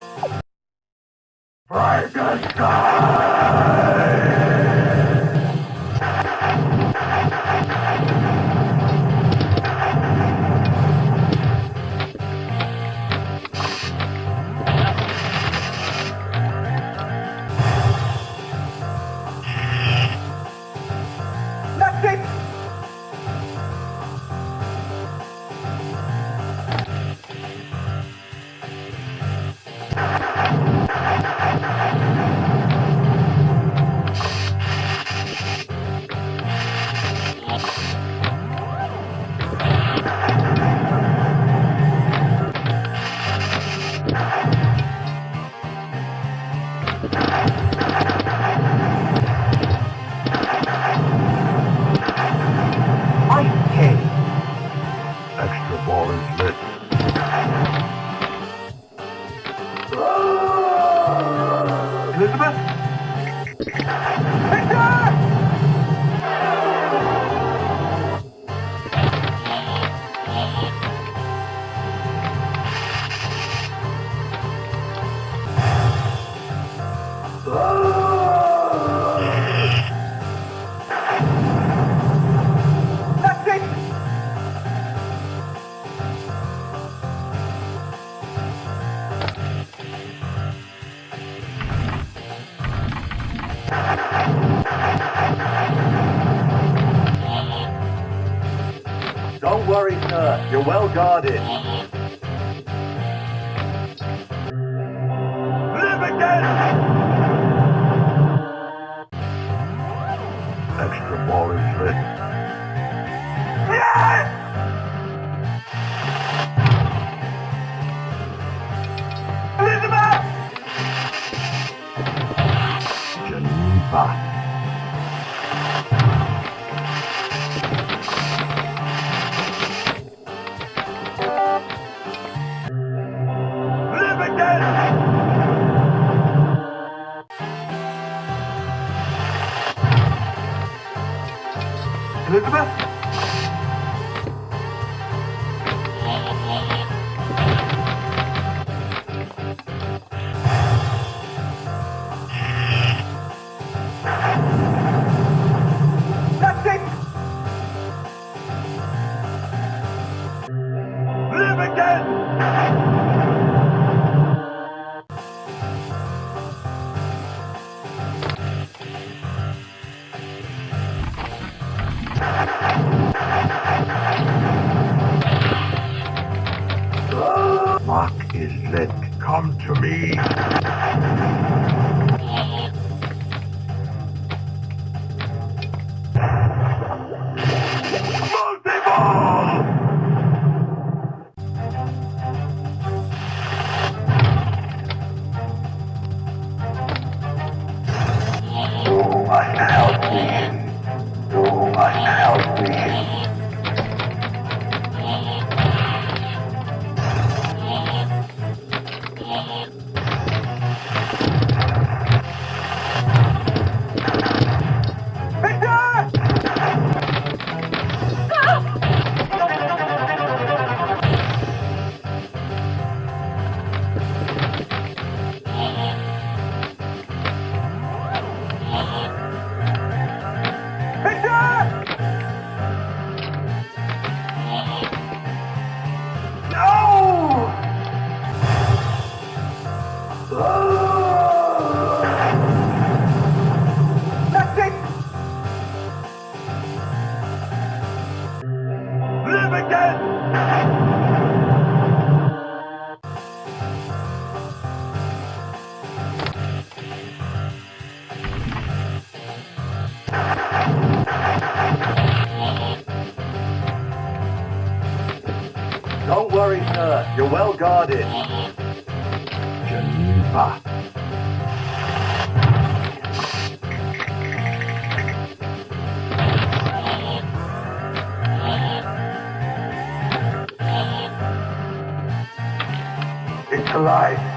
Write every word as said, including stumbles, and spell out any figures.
Extra ball is lit. Elizabeth? Victor! That's it! Don't worry, sir. You're well guarded. Live again! Extra ball is lit. Yes! Elizabeth! Geneva. Elizabeth? That's it! Live again! Lock is lit. Come to me. Multi-ball! Oh, I can help thee. Oh, I can help thee. Don't worry, sir. You're well guarded. Geneva. It's alive.